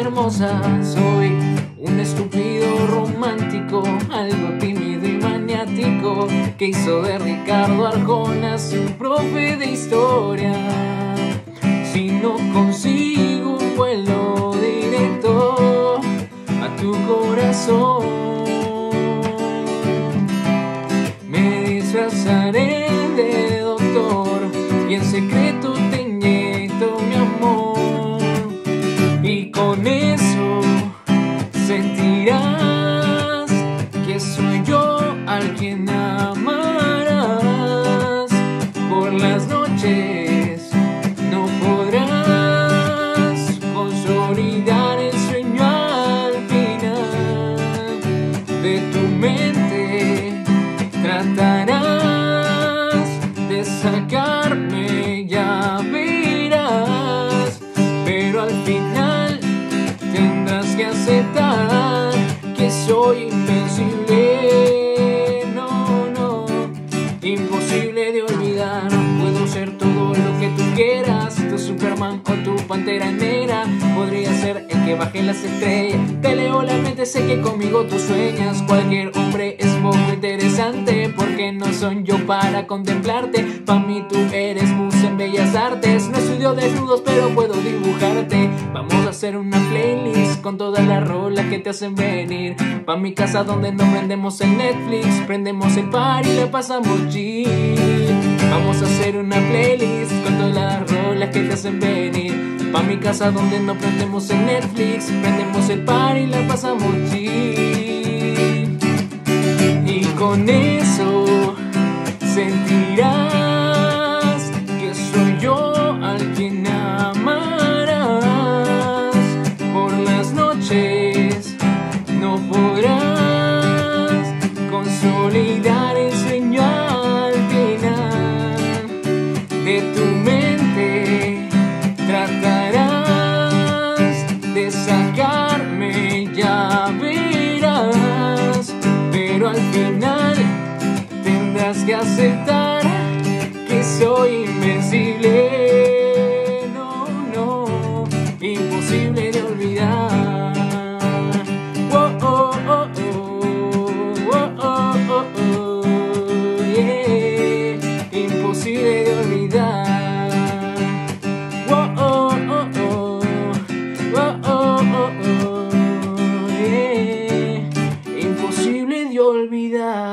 hermosa. Soy un estúpido romántico, algo tímido y maniático, que hizo de Ricardo Arjona su profe de historia. Si no consigo un vuelo directo a tu corazón, me disfrazaré de doctor y en secreto te inyecto mi amor, y con eso sentirás que soy yo al quien amarás. Por las noches no podrás consolidar el sueño al final. De tu mente tratarás de sacarme, ya verás, pero al final tendrás que aceptar que soy invencible. No, no, imposible de olvidar. Puedo ser todo lo que tú quieras, tu Superman o tu Pantera Negra. Podría ser el que baje las estrellas. Te leo la mente, sé que conmigo tú sueñas. Cualquier hombre es poco interesante, porque no soy yo para contemplarte. Pa' mí tú eres musa en bellas artes. No estudio desnudos pero puedo dibujarte. Vamos a hacer una playlist con todas las rolas que te hacen venir pa' mi casa, donde no prendemos el Netflix, prendemos el party y le pasamos chill. Vamos a hacer una playlist con todas las rolas que te hacen venir pa' mi casa, donde no prendemos el Netflix, prendemos el party y la pasamos chill. Y con eso sentirás que soy yo al quien amarás. Por las noches no podrás consolidar el sueño al final. De tu mente tratarás de sacarme, ya verás, pero al final tendrás que aceptar que soy invencible. No, no, imposible de olvidar. Oh, oh, oh, oh, oh, oh, oh, oh, yeah. Imposible de olvidar. Oh, oh, oh, oh, oh, oh, oh, oh, yeah. Imposible de olvidar.